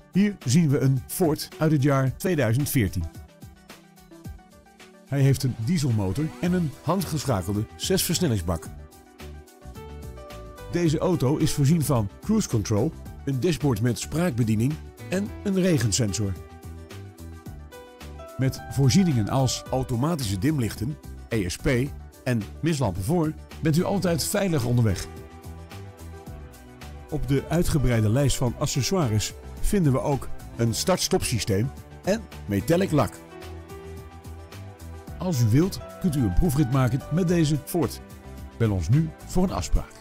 Hier zien we een Ford uit het jaar 2014. Hij heeft een dieselmotor en een handgeschakelde 6-versnellingsbak. Deze auto is voorzien van cruise control, een dashboard met spraakbediening en een regensensor. Met voorzieningen als automatische dimlichten, ESP en mislampen voor bent u altijd veilig onderweg. Op de uitgebreide lijst van accessoires vinden we ook een start-stop systeem en metallic lak. Als u wilt kunt u een proefrit maken met deze Ford. Bel ons nu voor een afspraak.